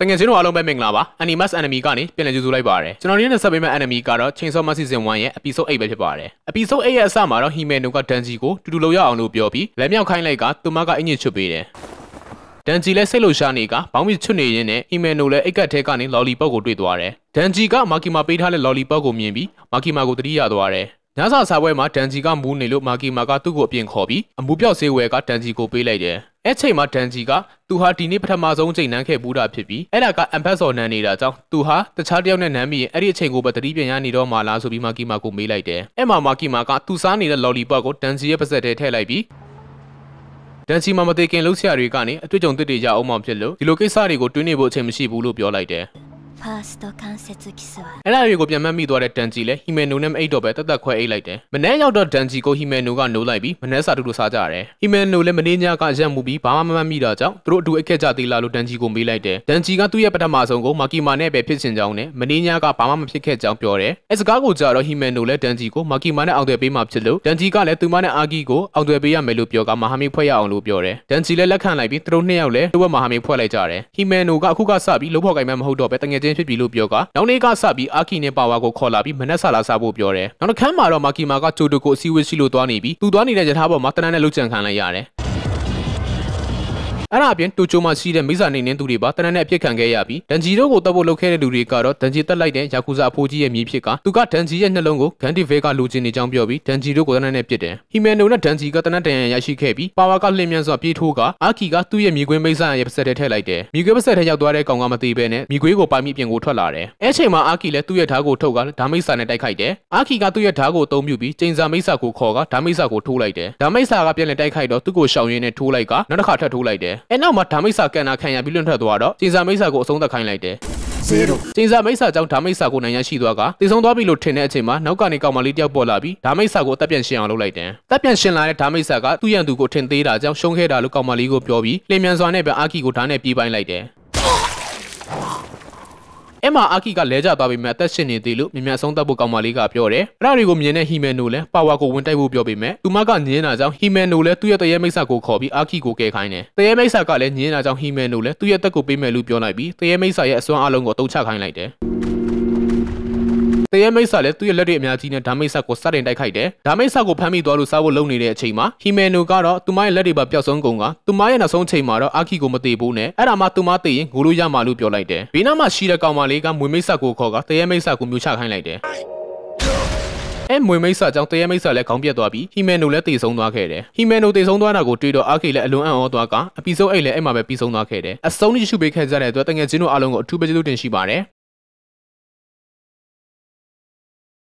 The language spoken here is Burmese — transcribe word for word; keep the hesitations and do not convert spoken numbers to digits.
တကယ်ချင်းတို့အားလုံးပဲမင်္ဂလာပါ Animask enemy ကနေပြန်လည်ကြိုဆိုလိုက်ပါရစေကျွန်တော်ဒီနေ့ဆက်ပေးမယ့် enemy ကတော့ Chainsaw Man Season oneရဲ့ episode eight ပဲဖြစ်ပါတယ် episode eight ရဲ့အစမှာတော့ Himeno က Denji ကိုတူတူလောက်ရအောင်လို့ပြောပြီးလက်မြောက်ခိုင်းလိုက်ကသူမကအင်ဂျင်ချွတ်ပေးတယ် Denji လည်းစိတ်လှုပ်ရှားနေကဘောင်းမီချွတ်နေရင်းနဲ့ Himeno လည်းအိတ်ကတ်ထဲကနေ lollipop ကိုတွေ့သွားတယ် Denji က Makima ပေးထားတဲ့ lollipop ကိုမြင်ပြီး Makima ကိုတတိယသွားတယ် ညစာစားပွဲမှာ Denji ကမူးနေလို့ Makima ကသူ့ကိုအပြင်ခေါ်ပြီးအမှုပြောက်ဆေးဝယ်က Denji ကိုပေးလိုက်တယ် အဲ့ချိန်မှာ Denji ကသူဟာဒီနေ့ပထမဆုံးချိန်နန်းခဲ့ပူးတာဖြစ်ပြီးအဲ့ဒါကအမ်ဖတ်စော်နန်းနေတာကြောင့်သူဟာတခြားတယောက်နဲ့နန်းမိရင်အဲ့ဒီအချိန်ကိုပဲတတိပြန်ရနေတော့မှလားဆိုပြီး Makima ကိုမေးလိုက်တယ်အဲ့မှာ Makima ကသူစားနေတဲ့ lollipop ကို Denji ရဲ့ပါးစပ်ထဲထည့်လိုက်ပြီး Denji မှာမသိခင်လှုပ်ရှားတွေကနေအတွေ့အကြုံသစ်တွေရအောင်မှဖြစ်လို့ဒီလိုကိစ္စတွေကိုတွေးနေဖို့အချိန်မရှိဘူးလို့ပြောလိုက်တယ် အဲ့ဒါတွေကိုပြန်မှတ်မိသွားတဲ့ Denji လည်း Himeno နဲ့မအိတ်တော့ပဲတက်တက်ခွဲအိတ်လိုက်တယ်မနေ့ရောက်တော့ Denji ကို Himeno ကနိုးလိုက်ပြီးမနေ့စာတူတူစားကြရတယ် Himeno လည်းမနေ့ညကရက်မှုပြီးဘာမှမမှတ်မိတာကြောင့်သူတို့အတူအိတ်ခဲ့ကြသေးလားလို့ Denji ကိုမေးလိုက်တယ် Denji ကသူ့ရဲ့ပထမဆုံးကို Makima နဲ့ပဲဖြစ်ချင်ကြောင်းနဲ့မနေ့ညကဘာမှမဖြစ်ခဲ့ကြောင်းပြောတယ်အဲ့စကားကိုကြားတော့ Himeno လည်း Denji ကို Makima နဲ့အောင်သွယ်ပေးမှဖြစ်လို့ Denji ကလည်းသူမနဲ့ Aki ကိုအောင်သွယ်ပေးရမယ်လို့ပြောကမဟာမိတ်ဖွဲ့ရအောင်လို့ပြောတယ် Denji လည်းလက်ခံလိုက်ပြီးသူတို့နှစ်ယောက်လည်းသူ့ဘက်မဟာမိတ်ဖွဲ့လိုက်ကြတယ် Himeno ကအခုကစပြီးလုံးဖော်ကိုင်မှမဟုတ်တော့ပဲတငယ်ချင်းဖြစ်ပြီလို့ပြောက နောက်နေ့ကစပြီး Aki နဲ့ Power ကိုခေါ်လာပြီးမနက်စာလာစားဖို့ပြောတယ်နောက်တစ်ခါမှတော့ Makima က Chodo ကိုအစည်းအဝေးရှိလို့သွားနေပြီးသူသွားနေတဲ့ရထားပေါ်မှာတနန်းနဲ့လှုပ်ကြံခံလိုက်ရတယ် အဲ့ဒါအပြင်တူချိုမှာရှိတဲ့မိစ္ဆာနေနေသူတွေပါတနန်းနဲ့အပြစ်ခံခဲ့ရပြီး Denji တို့ကိုတပ်ဖို့လုပ်ခဲ့တဲ့လူတွေကတော့ Denji တက်လိုက်တဲ့ယာကူဇာအဖိုးကြီးရဲ့မြေဖြစ်ကသူက Denji ရဲ့နှလုံးကို Gandive ကလူချင်းနေကြောင်းပြောပြီး Denji တို့ကိုတနန်းနဲ့ပြစ်တယ် Himeno နဲ့ Denji ကတနန်းတန်ရန်ရရှိခဲ့ပြီး Power ကလင်းမြန်စွာပြေးထိုးက Aki ကသူ့ရဲ့မြေခွေးမိစ္ဆာရဲ့ပါးစပ်ထဲထည့်လိုက်တယ်မြေခွေးပါးစပ်ထဲရောက်သွားတဲ့ကောင်ကမသေးဘဲနဲ့မြေခွေးကိုပိုင်မိပြင်ကိုထွက်လာတယ်အဲ့ချိန်မှာ Aki လည်းသူ့ရဲ့ဓာတ်ကိုထုတ်ကဓာမိစ္ဆာနဲ့တိုက်ခိုက်တယ် Aki ကသူ့ရဲ့ဓာတ်ကိုအသုံးပြုပြီးကျိန်စာမိစ္ဆာကိုခေါ်ကဓာမိစ္ဆာကိုထိုးလိုက်တယ်ဓာမိစ္ဆာကပြန်လည်တိုက်ခိုက်တော့သူ့ကိုရှောင်ရင်းနဲ့ထိုးလိုက်ကနောက်တစ်ခါထပ်ထိုးလိုက်တယ်အဲ့နောက်မှာဓာမိစ္ဆာကန်နာခံရပြီးလွန့်ထွက်သွားတော့ကျင်းစာမိစ္ဆာကိုအဆုံးသတ်ခိုင်းလိုက်တယ် zero ကျင်းစာမိစ္ဆာကြောင့်ဓာမိစ္ဆာကိုနိုင်ရရှိသွားကတည်ဆုံးသွားပြီလို့ထင်တဲ့အချိန်မှာနောက်ကနေကောင်မလေးတယောက်ပေါ်လာပြီးဓာမိစ္ဆာကိုတပ်ပြန်ရှင်းအောင်လုပ်လိုက်တယ်တပ်ပြန်ရှင်းလာတဲ့ဓာမိစ္ဆာကသူ့ရန်သူကိုထင်သေးတာကြောင့်ရှုံးခဲ့တာလို့ကောင်မလေးကိုပြောပြီးလင်းမြန်စွာနဲ့ပဲအာကီကိုဓာနဲ့ပြေးပိုင်းလိုက်တယ်အဲ့မှာ Aki ကလဲကျသွားပြီမဲ့အသက်ရှင်နေသေးလို့မြင်မြန်ဆုံးတပ်ဖို့ကောင်မလေးကပြောတယ်အဲ့ဒါတွေကိုမြင်တဲ့ Himeno လည်း Power ကိုဝင်တိုက်ဖို့ပြောပေမဲ့သူမကညင်းတာကြောင့် Himeno လည်းသူ့ရဲ့တရေမိစ္ဆာကိုခေါ်ပြီး Aki ကိုကယ်ခိုင်းတယ်တရေမိစ္ဆာကလည်းညင်းတာကြောင့် Himeno လည်းသူ့ရဲ့တက်ကိုပေးမယ်လို့ပြောလိုက်ပြီးတရေမိစ္ဆာရဲ့အစွမ်းအလုံးကိုတုံ့ချခိုင်းလိုက်တယ်တရေမိစ္ဆာလည်းသူ့ရဲ့လက်တွေအများကြီးနဲ့ဓာမိစ္ဆာကိုစတင်တိုက်ခိုက်တယ်ဓာမိစ္ဆာကိုဖမ်းမိသွားလို့စားဖို့လုပ်နေတဲ့အချိန်မှာ Himeno ကတော့သူမရဲ့လက်တွေပါပျောက်ဆုံးကုန်ကသူမရဲ့နောက်ဆုံးချိန်မှာတော့ Aki ကိုမသေးဘူးနဲ့အဲ့ဒါမှသူမသိရင်ငိုလို့ရမှာလို့ပြောလိုက်တယ်ဘေးနားမှာရှိတဲ့ကောင်မလေးကမွေမိစ္ဆာကိုခေါ်ကတရေမိစ္ဆာကိုမျိုးချခိုင်းလိုက်တယ်အဲ့မွေမိစ္ဆာကြောင့်တရေမိစ္ဆာလည်းခေါင်းပြတ်သွားပြီး Himeno လည်းတေဆုံးသွားခဲ့တယ် Himeno တေဆုံးသွားတာကိုတွေ့တော့ Aki လည်းအလွန်အံ့ဩသွားက episode eight လည်းအဲ့မှာပဲပြီးဆုံးသွားခဲ့တယ်အဆုံးထိရှုပေးခဲ့ကြတဲ့အတွက်တကယ်ချင်းတို့အားလုံးကိုအထူးပဲကျေးဇူးတင်ရှိပါတယ်